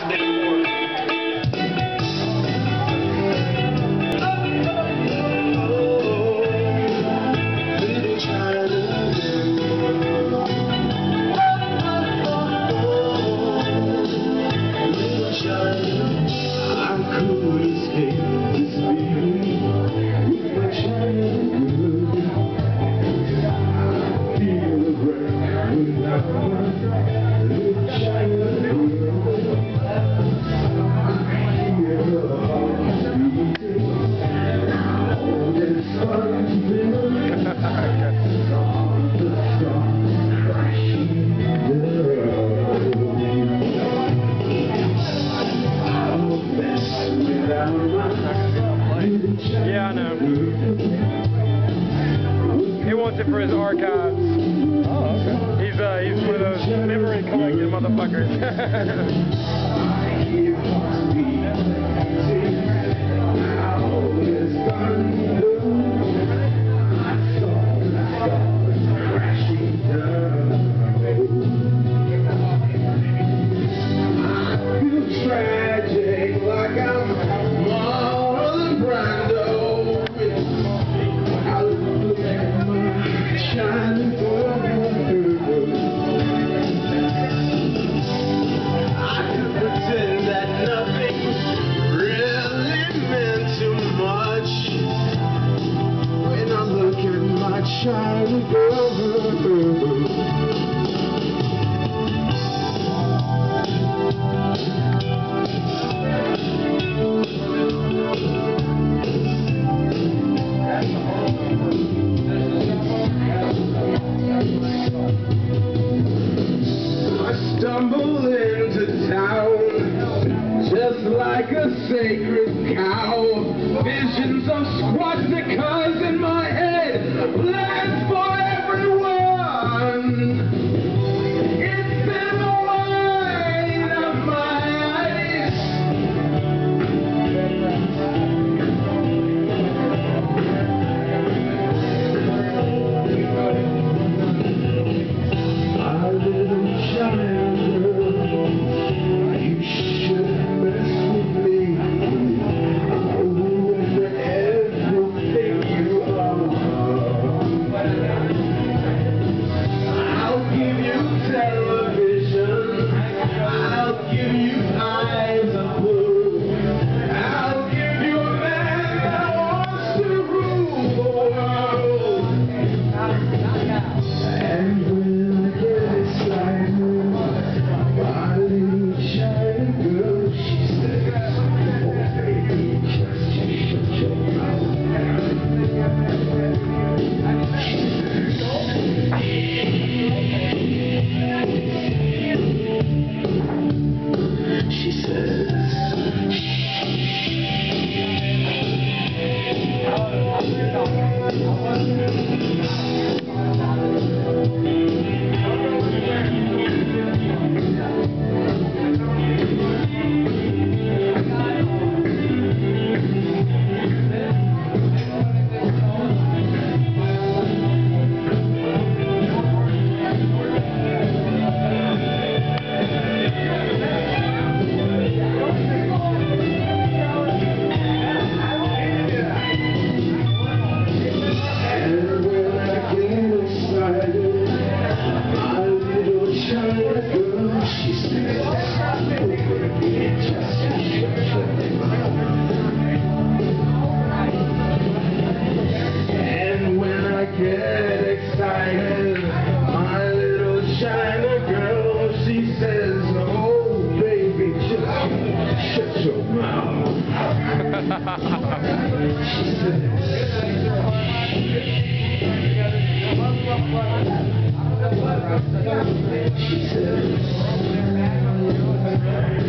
accident more. Yeah, I know. He wants it for his archives. Oh, okay. He's one of those memory collecting motherfuckers. Tragic, like I'm Marlon Brando. I look at my shining world. I can pretend that nothing really meant too much when I look at my shining world. Stumble into town just like a sacred cow. Visions of swastikas in my head, plans for everyone. It's in the white of my eyes. My little child, and when I get excited, my little China girl, she says, oh baby, just shut your mouth. She says,